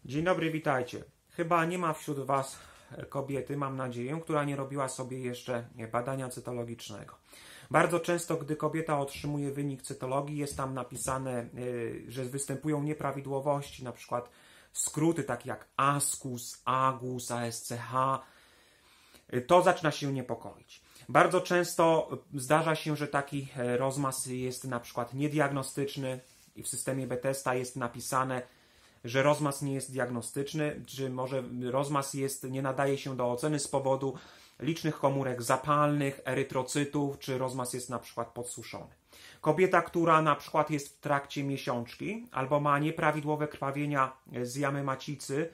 Dzień dobry, witajcie. Chyba nie ma wśród Was kobiety, mam nadzieję, która nie robiła sobie jeszcze badania cytologicznego. Bardzo często, gdy kobieta otrzymuje wynik cytologii, jest tam napisane, że występują nieprawidłowości, na przykład skróty takie jak ASCUS, AGUS, ASCH. To zaczyna się niepokoić. Bardzo często zdarza się, że taki rozmaz jest na przykład niediagnostyczny i w systemie Bethesda jest napisane, że rozmaz nie jest diagnostyczny, czy może rozmaz nie nadaje się do oceny z powodu licznych komórek zapalnych, erytrocytów, czy rozmaz jest na przykład podsuszony. Kobieta, która na przykład jest w trakcie miesiączki albo ma nieprawidłowe krwawienia z jamy macicy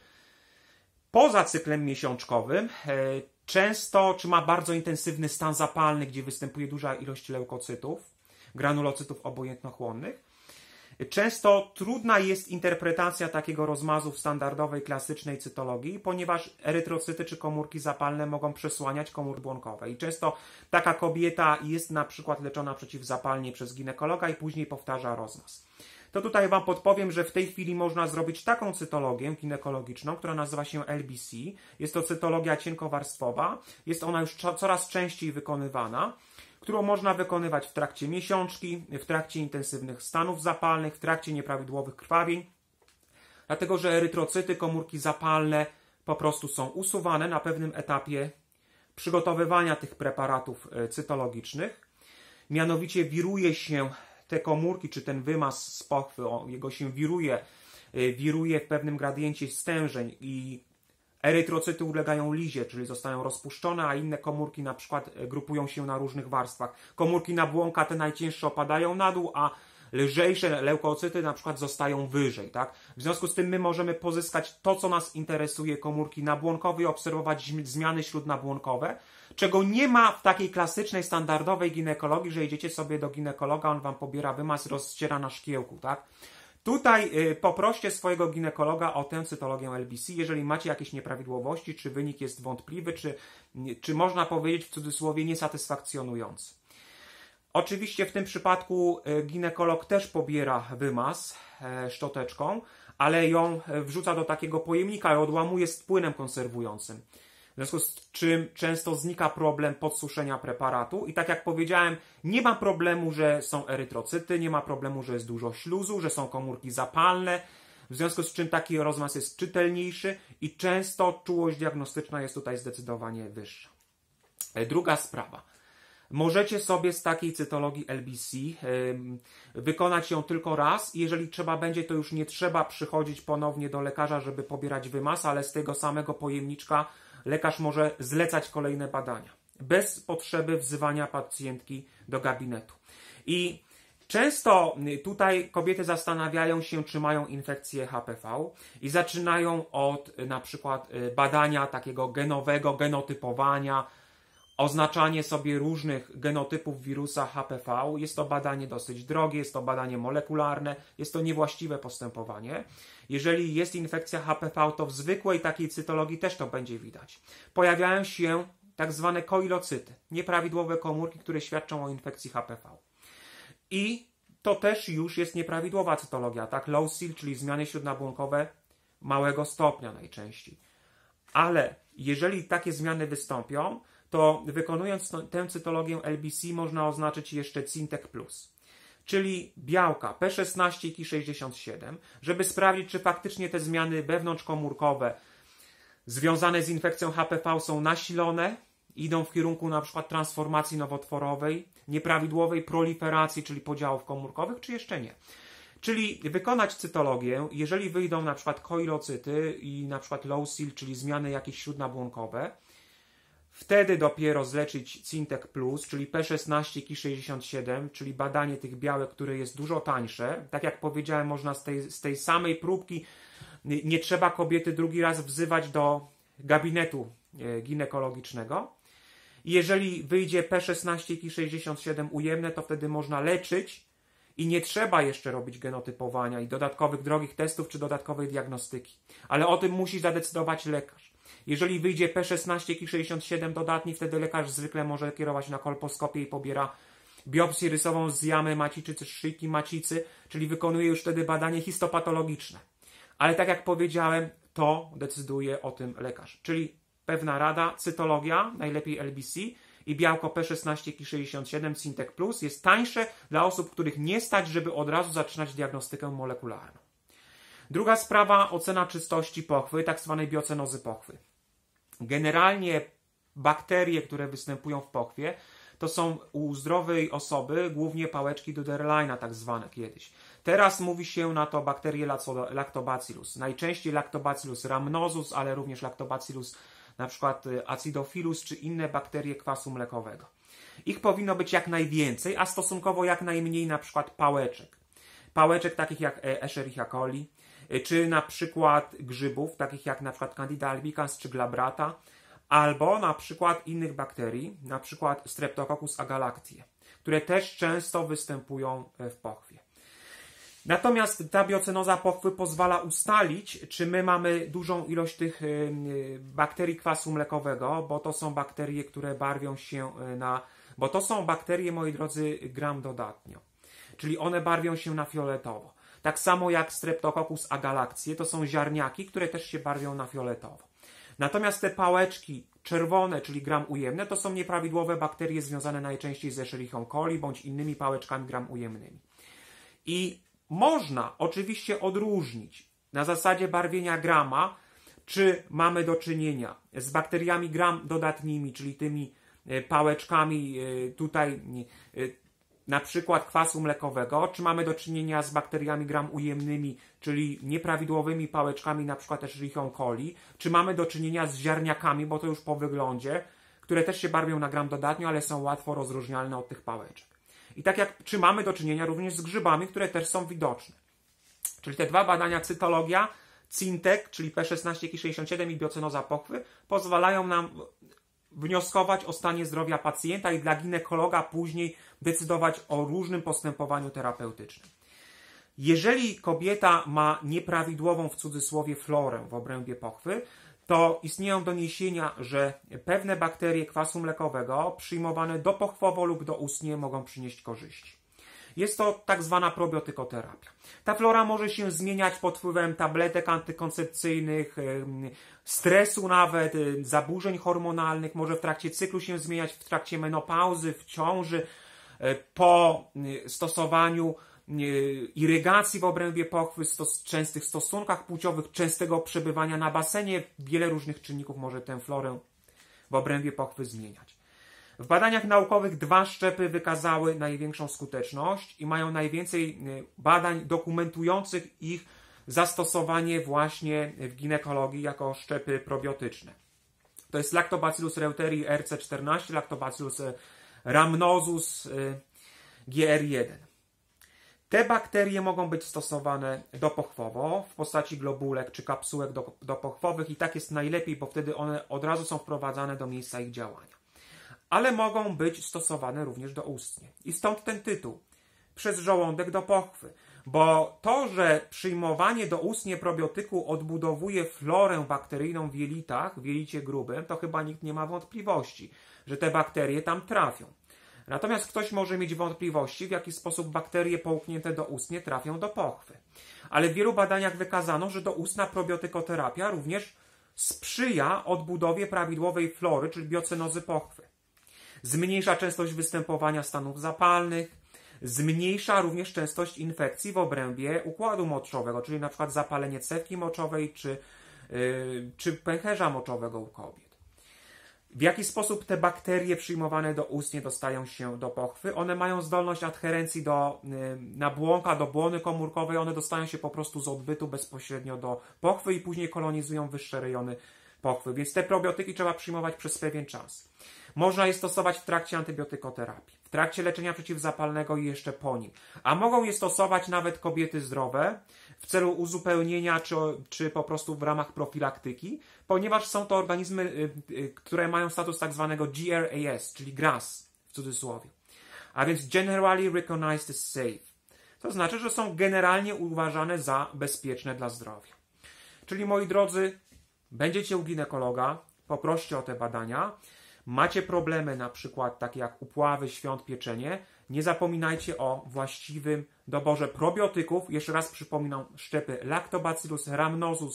poza cyklem miesiączkowym, często, czy ma bardzo intensywny stan zapalny, gdzie występuje duża ilość leukocytów, granulocytów obojętnochłonnych, często trudna jest interpretacja takiego rozmazu w standardowej, klasycznej cytologii, ponieważ erytrocyty czy komórki zapalne mogą przesłaniać komórki błonkowe. I często taka kobieta jest na przykład leczona przeciwzapalnie przez ginekologa i później powtarza rozmaz. To tutaj Wam podpowiem, że w tej chwili można zrobić taką cytologię ginekologiczną, która nazywa się LBC. Jest to cytologia cienkowarstwowa. Jest ona już coraz częściej wykonywana, którą można wykonywać w trakcie miesiączki, w trakcie intensywnych stanów zapalnych, w trakcie nieprawidłowych krwawień, dlatego że erytrocyty, komórki zapalne po prostu są usuwane na pewnym etapie przygotowywania tych preparatów cytologicznych. Mianowicie wiruje się te komórki, czy ten wymaz z pochwy, jego się wiruje w pewnym gradiencie stężeń i erytrocyty ulegają lizie, czyli zostają rozpuszczone, a inne komórki na przykład grupują się na różnych warstwach. Komórki nabłonka, te najcięższe, opadają na dół, a lżejsze leukocyty na przykład zostają wyżej. Tak? W związku z tym my możemy pozyskać to, co nas interesuje, komórki nabłonkowe i obserwować zmiany śródnabłonkowe, czego nie ma w takiej klasycznej, standardowej ginekologii, że idziecie sobie do ginekologa, on Wam pobiera wymaz, rozciera na szkiełku. Tak? Tutaj poproście swojego ginekologa o tę cytologię LBC, jeżeli macie jakieś nieprawidłowości, czy wynik jest wątpliwy, czy można powiedzieć w cudzysłowie niesatysfakcjonujący. Oczywiście w tym przypadku ginekolog też pobiera wymaz szczoteczką, ale ją wrzuca do takiego pojemnika i odłamuje z płynem konserwującym. W związku z czym często znika problem podsuszenia preparatu i tak jak powiedziałem, nie ma problemu, że są erytrocyty, nie ma problemu, że jest dużo śluzu, że są komórki zapalne, w związku z czym taki rozmaz jest czytelniejszy i często czułość diagnostyczna jest tutaj zdecydowanie wyższa. Druga sprawa. Możecie sobie z takiej cytologii LBC wykonać ją tylko raz i jeżeli trzeba będzie, to już nie trzeba przychodzić ponownie do lekarza, żeby pobierać wymaz, ale z tego samego pojemniczka lekarz może zlecać kolejne badania, bez potrzeby wzywania pacjentki do gabinetu. I często tutaj kobiety zastanawiają się, czy mają infekcję HPV i zaczynają od na przykład badania takiego genowego, genotypowania, oznaczanie sobie różnych genotypów wirusa HPV. Jest to badanie dosyć drogie, jest to badanie molekularne, jest to niewłaściwe postępowanie. Jeżeli jest infekcja HPV, to w zwykłej takiej cytologii też to będzie widać. Pojawiają się tak zwane koilocyty, nieprawidłowe komórki, które świadczą o infekcji HPV. I to też już jest nieprawidłowa cytologia, tak? Low SIL, czyli zmiany śródnabłonkowe małego stopnia najczęściej. Ale jeżeli takie zmiany wystąpią, to wykonując tę cytologię LBC można oznaczyć jeszcze CINTEC+, czyli białka P16 i Ki67, żeby sprawdzić, czy faktycznie te zmiany wewnątrzkomórkowe związane z infekcją HPV są nasilone, idą w kierunku na przykład transformacji nowotworowej, nieprawidłowej proliferacji, czyli podziałów komórkowych, czy jeszcze nie. Czyli wykonać cytologię, jeżeli wyjdą na przykład koilocyty i na przykład low SIL, czyli zmiany jakieś śródnabłonkowe, wtedy dopiero zleczyć CINTEC+, czyli P16 Ki67, czyli badanie tych białek, które jest dużo tańsze. Tak jak powiedziałem, można z tej samej próbki, nie trzeba kobiety drugi raz wzywać do gabinetu ginekologicznego. I jeżeli wyjdzie P16 Ki67 ujemne, to wtedy można leczyć i nie trzeba jeszcze robić genotypowania i dodatkowych drogich testów czy dodatkowej diagnostyki. Ale o tym musi zadecydować lekarz. Jeżeli wyjdzie P16 Ki67 dodatni, wtedy lekarz zwykle może kierować na kolposkopię i pobiera biopsję rysową z jamy macicy czy z szyjki macicy, czyli wykonuje już wtedy badanie histopatologiczne. Ale tak jak powiedziałem, to decyduje o tym lekarz. Czyli pewna rada, cytologia, najlepiej LBC i białko P16Ki67 Syntec Plus jest tańsze dla osób, których nie stać, żeby od razu zaczynać diagnostykę molekularną. Druga sprawa, ocena czystości pochwy, tak zwanej biocenozy pochwy. Generalnie bakterie, które występują w pochwie, to są u zdrowej osoby głównie pałeczki Duderleina, tak zwane kiedyś. Teraz mówi się na to bakterie Lactobacillus. Najczęściej Lactobacillus rhamnosus, ale również Lactobacillus na przykład acidophilus czy inne bakterie kwasu mlekowego. Ich powinno być jak najwięcej, a stosunkowo jak najmniej na przykład pałeczek. Pałeczek takich jak Escherichia coli, czy na przykład grzybów, takich jak na przykład Candida albicans czy glabrata, albo na przykład innych bakterii, na przykład Streptococcus agalactiae, które też często występują w pochwie. Natomiast ta biocenoza pochwy pozwala ustalić, czy my mamy dużą ilość tych bakterii kwasu mlekowego, bo to są bakterie, które barwią się bo to są bakterie, moi drodzy, gram dodatnio. Czyli one barwią się na fioletowo. Tak samo jak Streptococcus agalactiae, to są ziarniaki, które też się barwią na fioletowo. Natomiast te pałeczki czerwone, czyli gram ujemne, to są nieprawidłowe bakterie związane najczęściej z Escherichią coli bądź innymi pałeczkami gram ujemnymi. I można oczywiście odróżnić na zasadzie barwienia grama, czy mamy do czynienia z bakteriami gram dodatnimi, czyli tymi pałeczkami tutaj na przykład kwasu mlekowego, czy mamy do czynienia z bakteriami gram ujemnymi, czyli nieprawidłowymi pałeczkami, na przykład Escherichią coli, czy mamy do czynienia z ziarniakami, bo to już po wyglądzie, które też się barwią na gram dodatnio, ale są łatwo rozróżnialne od tych pałeczek. I tak jak, czy mamy do czynienia również z grzybami, które też są widoczne. Czyli te dwa badania, cytologia, Syntec, czyli P16Ki67 i biocenoza pochwy, pozwalają nam wnioskować o stanie zdrowia pacjenta i dla ginekologa później decydować o różnym postępowaniu terapeutycznym. Jeżeli kobieta ma nieprawidłową w cudzysłowie florę w obrębie pochwy, to istnieją doniesienia, że pewne bakterie kwasu mlekowego przyjmowane dopochwowo lub doustnie mogą przynieść korzyści. Jest to tak zwana probiotykoterapia. Ta flora może się zmieniać pod wpływem tabletek antykoncepcyjnych, stresu nawet, zaburzeń hormonalnych, może w trakcie cyklu się zmieniać, w trakcie menopauzy, w ciąży, po stosowaniu irygacji w obrębie pochwy, częstych stosunkach płciowych, częstego przebywania na basenie. Wiele różnych czynników może tę florę w obrębie pochwy zmieniać. W badaniach naukowych 2 szczepy wykazały największą skuteczność i mają najwięcej badań dokumentujących ich zastosowanie właśnie w ginekologii jako szczepy probiotyczne. To jest Lactobacillus reuteri RC14, Lactobacillus rhamnosus GR1. Te bakterie mogą być stosowane dopochwowo w postaci globulek czy kapsułek dopochwowych i tak jest najlepiej, bo wtedy one od razu są wprowadzane do miejsca ich działania. Ale mogą być stosowane również doustnie. I stąd ten tytuł. Przez żołądek do pochwy. Bo to, że przyjmowanie doustnie probiotyku odbudowuje florę bakteryjną w jelitach, w jelicie grubym, to chyba nikt nie ma wątpliwości, że te bakterie tam trafią. Natomiast ktoś może mieć wątpliwości, w jaki sposób bakterie połknięte doustnie trafią do pochwy. Ale w wielu badaniach wykazano, że doustna probiotykoterapia również sprzyja odbudowie prawidłowej flory, czyli biocenozy pochwy. Zmniejsza częstość występowania stanów zapalnych, zmniejsza również częstość infekcji w obrębie układu moczowego, czyli na przykład zapalenie cewki moczowej czy pęcherza moczowego u kobiet. W jaki sposób te bakterie przyjmowane doustnie dostają się do pochwy? One mają zdolność adherencji do nabłonka, do błony komórkowej, one dostają się po prostu z odbytu bezpośrednio do pochwy i później kolonizują wyższe rejony pochwy, więc te probiotyki trzeba przyjmować przez pewien czas. Można je stosować w trakcie antybiotykoterapii, w trakcie leczenia przeciwzapalnego i jeszcze po nim. A mogą je stosować nawet kobiety zdrowe w celu uzupełnienia czy po prostu w ramach profilaktyki, ponieważ są to organizmy, które mają status tak zwanego GRAS, czyli GRAS w cudzysłowie. A więc Generally Recognized as Safe. To znaczy, że są generalnie uważane za bezpieczne dla zdrowia. Czyli moi drodzy, będziecie u ginekologa, poproście o te badania. Macie problemy na przykład takie jak upławy, świąt, pieczenie, nie zapominajcie o właściwym doborze probiotyków. Jeszcze raz przypominam, szczepy Lactobacillus rhamnosus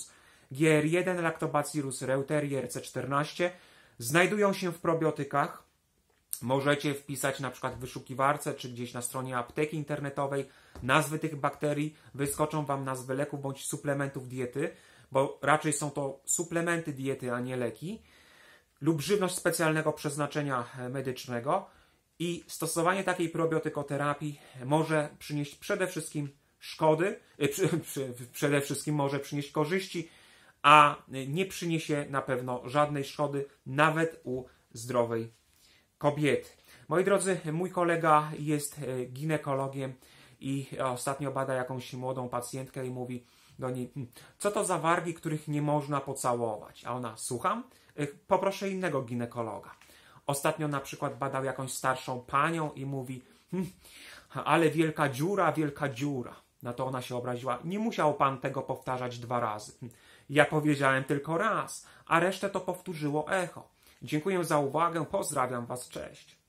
GR1, Lactobacillus reuteri, RC14 znajdują się w probiotykach. Możecie wpisać na przykład w wyszukiwarce, czy gdzieś na stronie apteki internetowej nazwy tych bakterii. Wyskoczą Wam nazwy leków bądź suplementów diety, bo raczej są to suplementy diety, a nie leki, lub żywność specjalnego przeznaczenia medycznego. I stosowanie takiej probiotykoterapii może przynieść przede wszystkim szkody, przede wszystkim może przynieść korzyści, a nie przyniesie na pewno żadnej szkody, nawet u zdrowej kobiety. Moi drodzy, mój kolega jest ginekologiem i ostatnio bada jakąś młodą pacjentkę i mówi do niej: co to za wargi, których nie można pocałować? A ona: słucham? Poproszę innego ginekologa. Ostatnio na przykład badał jakąś starszą panią i mówi: ale wielka dziura, wielka dziura. Na to ona się obraziła: nie musiał pan tego powtarzać 2 razy. Ja powiedziałem tylko raz, a resztę to powtórzyło echo. Dziękuję za uwagę, pozdrawiam Was, cześć.